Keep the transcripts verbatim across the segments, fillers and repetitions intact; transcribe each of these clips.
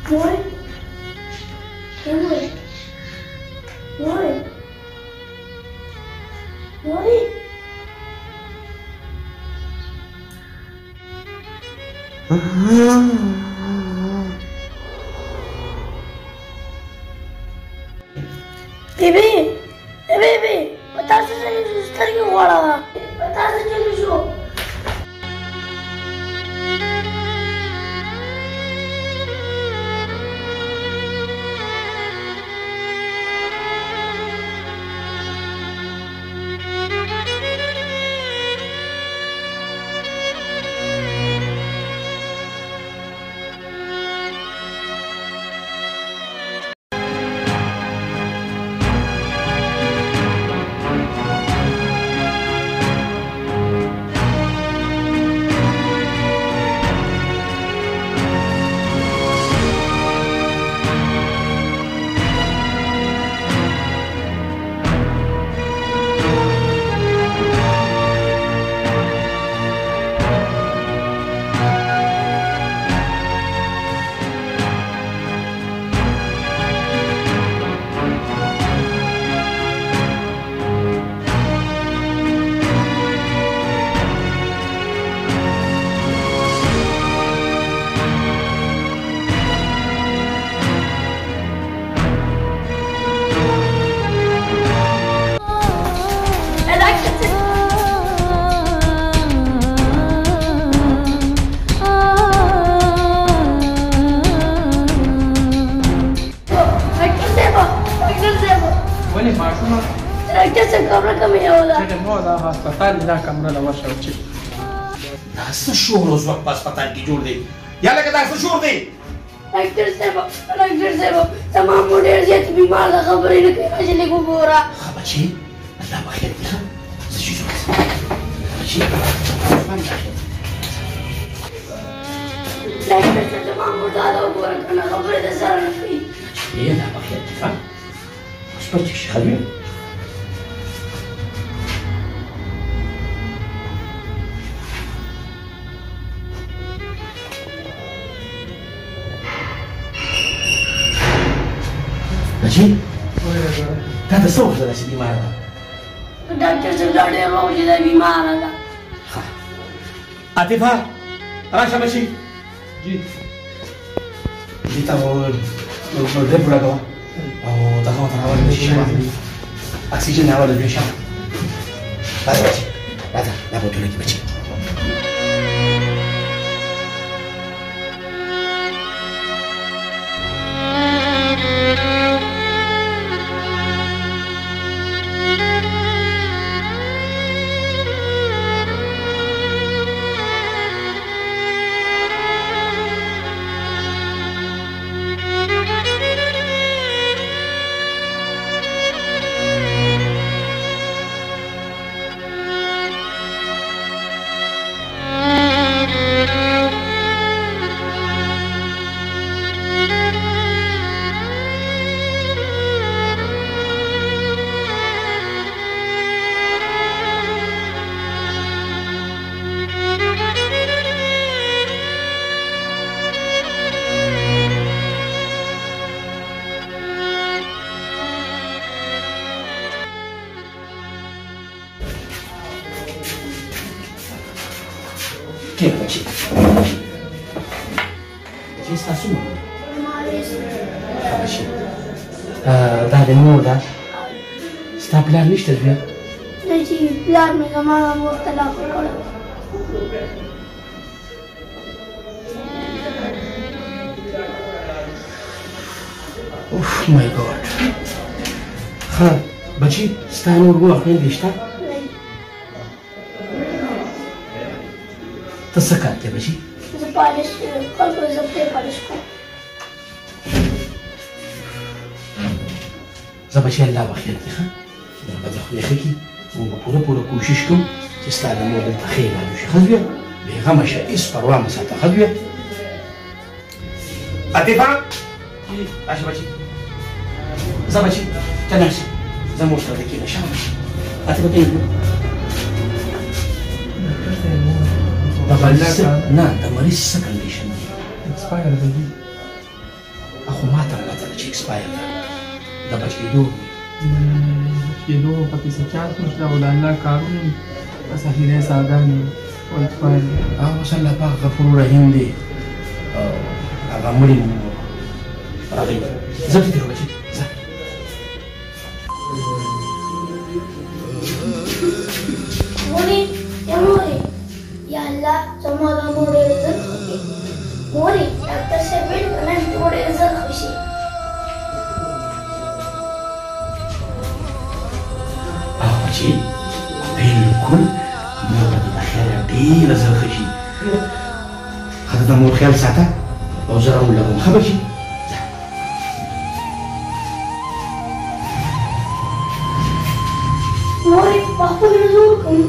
مورې مورې مورې مورې بیبي بیبي پتا څه سترګې غواړه پتا څه چلو شو دا کمره له ورشه چې دا څه شور اوس وخت په هسپتال کې جوړ دی یا لکه دا څه شور دی ډاکټر صاحب ډاکټر صاحب زما مور ډېر زیات بیمار ده خبرې نه کوي راشه لږ وګوره ښه بچې الله به خیر کړي ښه څه شي جوړ بچې ډاکټر صاحب زما مور دا ده وګوره که نه خبرې د سره نه کوي بچې الله به خیر کړي ښه اوس بچې ښه وي بچې دا د څه وخت ده چې بیماره ده ډاکټر صاحب دا ډېر وخت چې دا بیماره ده ښه عاطفه راشه بچې جي دې ته ډریپ ولګوه او دغه ورته راولې بچې شمه اکسیجن راولې بیا شمه راځه بچې راځه دا بوتلو کې بچې Che facci? Ci sta su? Facci. Da de mor da? Sta plar niște bine? Deci plar mi că mama mă la acolo. Uf, my god. Ha, baci, sta în urmă acum de sta? ته څه کار کوې بچي؟ زه پالش خلکو زه پرې پالش کوم. زه بچي الله به خیر کړي ښه به د خدای ښه کړي موږ به پوره پوره کوشش کوو چې ستا د مور دلته ښه علاج وشي ښه زویه بېغمه شه هېڅ پروا مه ساته ښه زویه عاطفه راشه بچي ځه بچي ته ناست ځه مور سره کښېنه شه عاطفه کښېنه د مریض نه د مریض څه کنډیشن دی ایکسپایر دی اخو ما ته وتله چې اکسپایر ده د بچ کېدو بچ کېدو پکې څه چانس نشته او د الله کارونه بس اخیری ساګانې او اکسپایر دي او اوس الله پاک غفور رحیم دی او هغه مړي راغی زه دې بچي زه موري يا موري يا الله زما د مور ډېر عزت وکړي موري ډاکټر صاحب ویل کنه چې مور ډېر عزت خوشي او بچي بالکل مور د خیر ډېر زر خوشي هغه د مور خیال ساته او زه راولګم ښه بچي موري په خپل زور کوم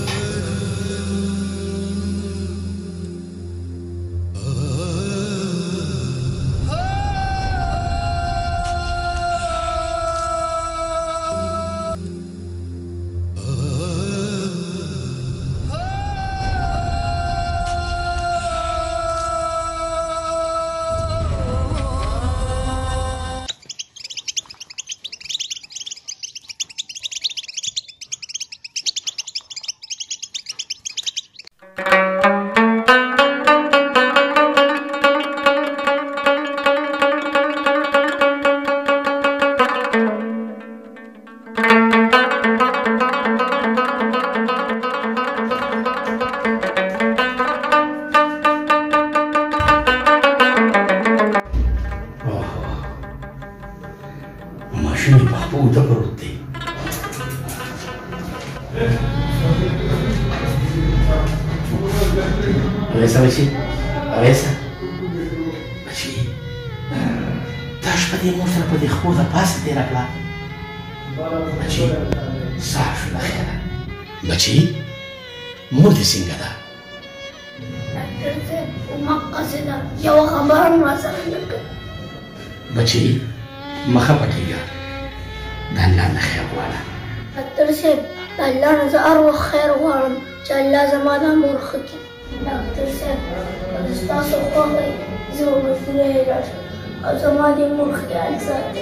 ماشوم په خپل د پروت دی اویسا بچي اویسا بچي دا شپه دې مور سره په دې خپو د پاسه تېره کړه بچي سهار شو له خیره بچي مور دې څنګه ده ډاکټر صاحب مقصد ده یوه خبره هم راسره نه کوي بچي مه خفه کېږه د الله نه خیر غواړه ډاکټر صاحب د الله نه زه هر وخت خیر غواړم چې الله زما دا مور ښه کړي ډاکټر صاحب که ستاسو خوښ وي زه به مجبوره یې راشم او زما دې مور خیال ساتئ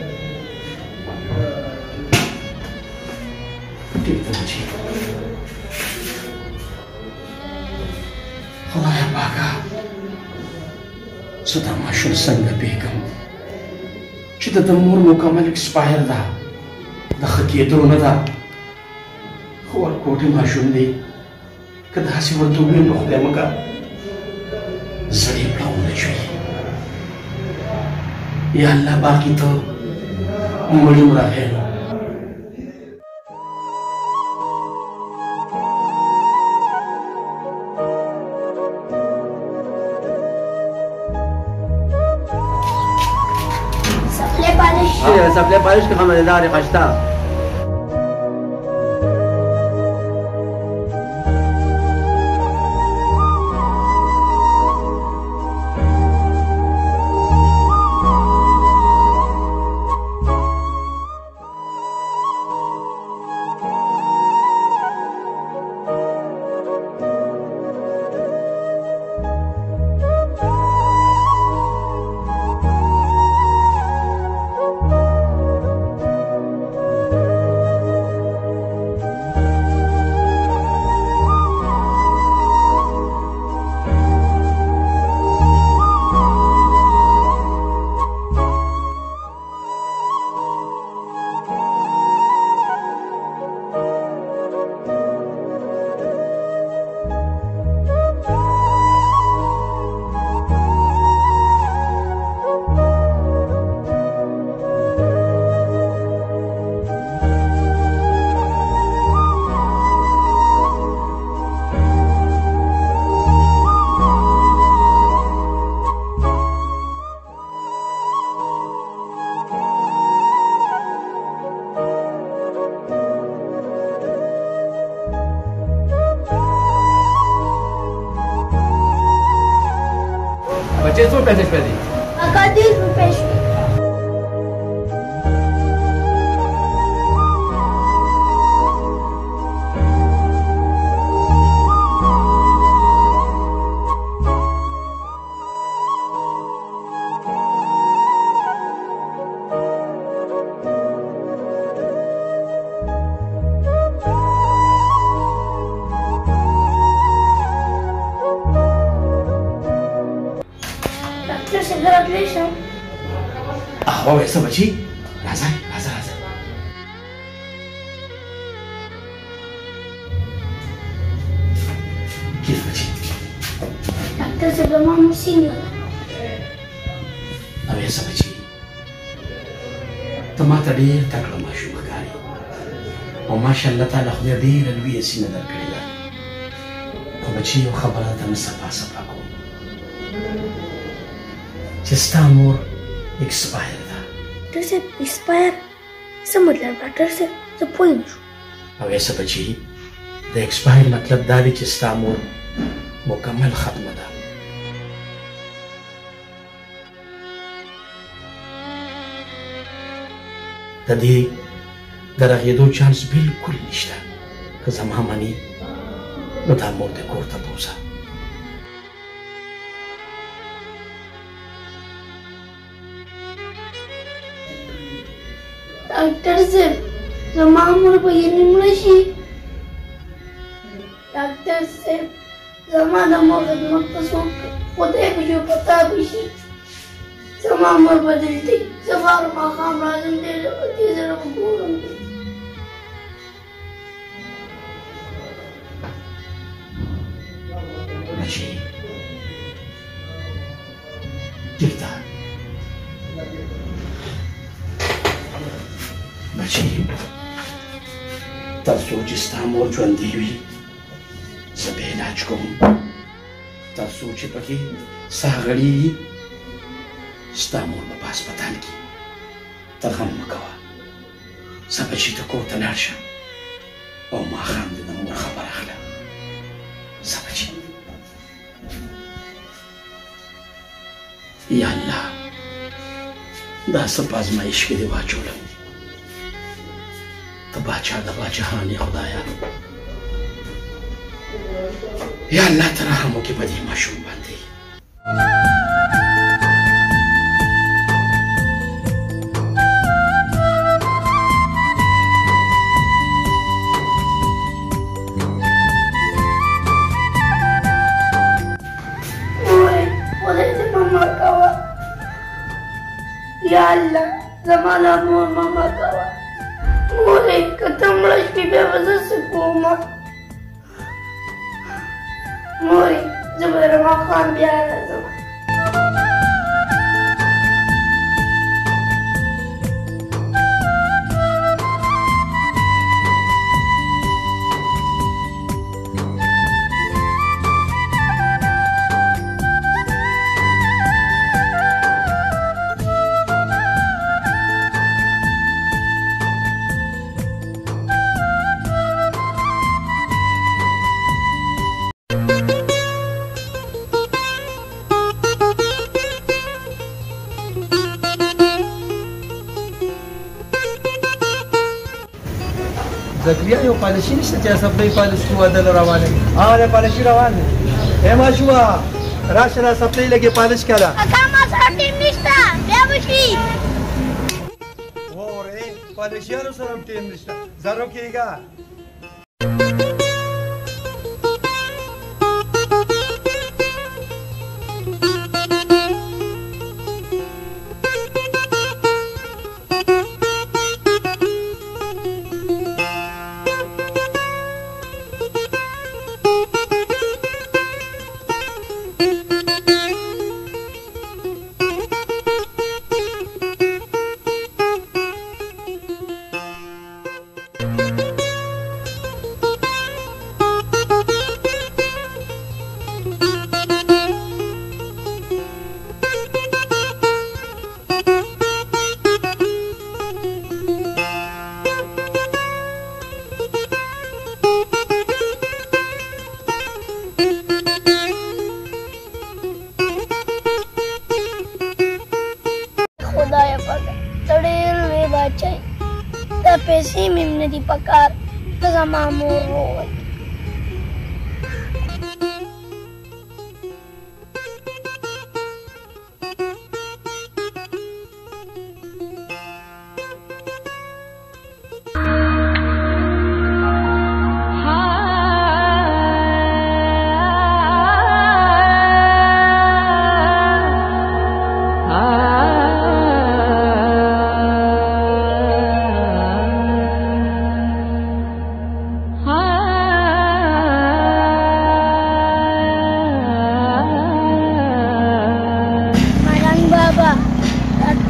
ټیک ده بچي خدایه پاکه زه دا ماشوم څنګه پېږم چې د ده مور مکمل اکسپایر ده د ښه کېدو نه ده خو ورکوټي ماشوم دی که داسې ورته وویم نو خدای مکه زړې پړاونه شوي یا الله باقي ته مړي م راغی نو سپلی پالش که خمدداری خشتا بچه څو پیسې شوې دي؟ اکا دېرش روپۍ شوې راتلی شم هو څه بچي راځه راځه راځه كيف بچي ډاکټر صاحب زما مور څنګه ده او څه بچي ته ما ته ډېر تکړه ماشوم ښکاري او ماشاءالله تعالی خدای ډېره لویه سینه درکړې ده خو بچي یو خبره درته نه صفا صفا کوم چې ستا مور اکسپایر ده ډاکټر صاحب اکسپایر څه مطلب ډاکټر صاحب زه پوه نه شوم او څه بچي د اکسپایر مطلب دا دی چې ستا مور مکمل ختمه ده د دې د رغېدو چانس بالکل نشته که زما مني نو دا مور دې کور ته بوځه ډاکټر صاحب زما مور به یې مړه شي ډاکټر صاحب زما د مور خدمت به څوک کوي خدای به یو پتا به شي زما مور به دلته وي زه سهار او ماښام راځم ډېر په دې زړه به ګورم بچي کېږده بچي تر څو چې ستا مور ژوندۍ وي زه به علاج کوم تر څو چې پکې ساه غړېږي ستا مور به په هسپتال کې ته غم مه کوه زه بچي ته کور ته لاړ شه او ماښام دې د مور خبر اخله زه بچي یا الله دا څه په ازمایش کې دې واچولم ته باچا د باچاهان یې خدایه یا الله ته رحم وکړې په دې ماشوم باندې یا الله زما د مور ماما کوه مورې که ته مړه شوې بیا به زه څه کومه مورې زه به د ماښام بیا راځم زکریا یو پالیشي نشته چې سپلۍ پالیش کوو واده له روانه وي هغه دی پالیشي روان دی ای ماشومه راشه دا سپلۍ لږې پالیش کړه اکا ما سره ټیم نشته بیا به شي وورې پالیشیانو سره هم ټیم نشته زرو کېږه دا پیسې مې نه دي پکار ته زما مور ووایي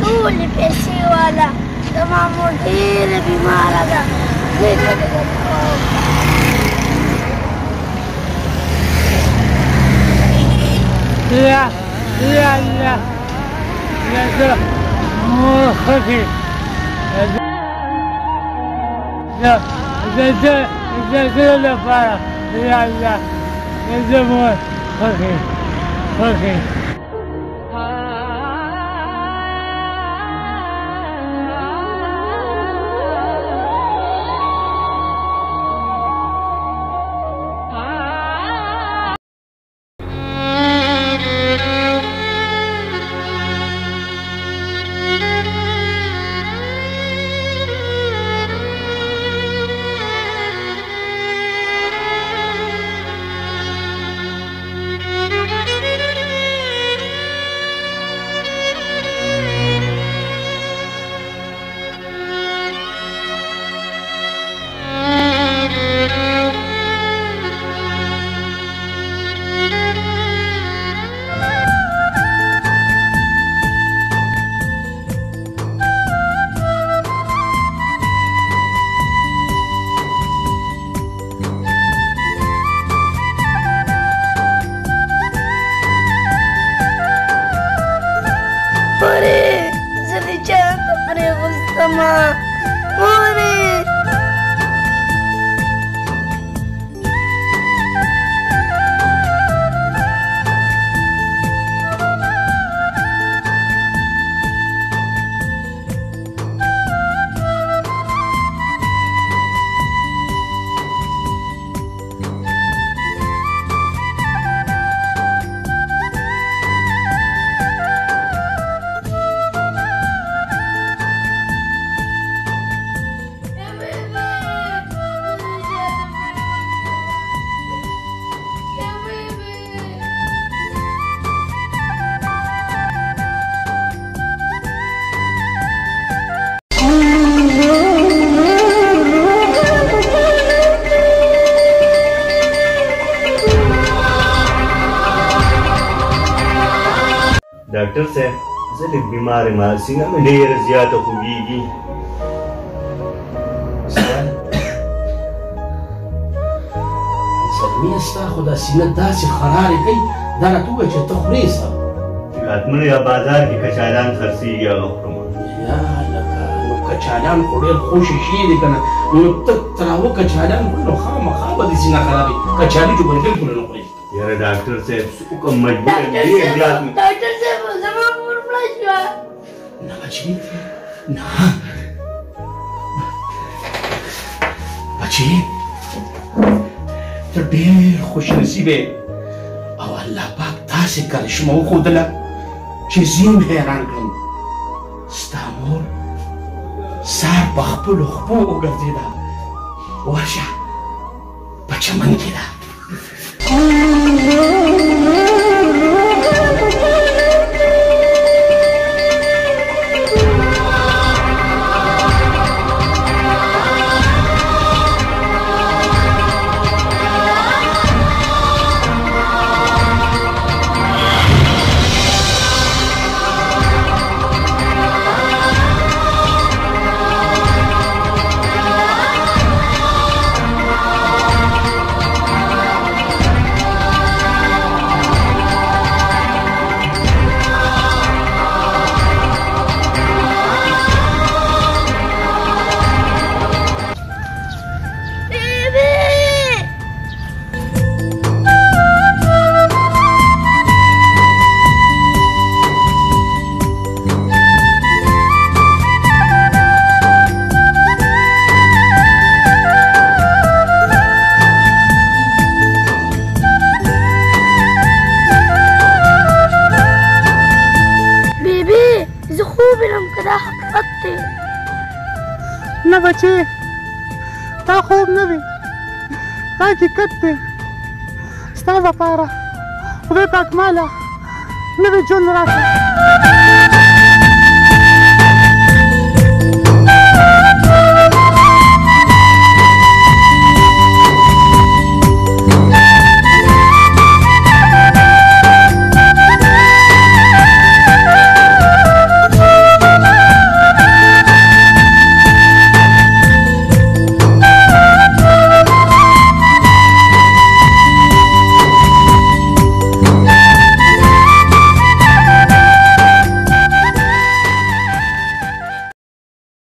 ټولې پیسې والا زما مور ډېره بیماره ده زه یې څنګه کوم یا یا یا یا زه مور خوښې زه زه زه زه زه لپاره یا یا زه مور خوښې خوښې Mama, Mommy. Doctor साहब ज़लिक बीमार है मां सीना में ढेर ज़्यादा खुगीगी سلمي استاخذ سينا داسي خراري كي دارت وجه تخريصه आत्मन या बाजार की कचालान खर्ची या अखरमा يا لك نو كچالان خوري خوش شي دي كنا نو تراو كچالان كله خام خابه دي سينا خرابي كچالي جو بنفل كله نخري यार डॉक्टर साहब को मजबूर है ये इलाज में डॉक्टर साहब जमा मोर फ्लैश हुआ ना बच्ची ना बच्ची तो ढेर खुश नसीबे او الله پاک تاسې کرشمه وښودله چې زه هم حیران کړم ستا مور سار په خپلو خپو وګرځېده ورشه په چمن کې ده نه بچې تا خوب نه دی دا حقیقت دی ستا لپاره خدای پاک ماله نوی ژوند راکړه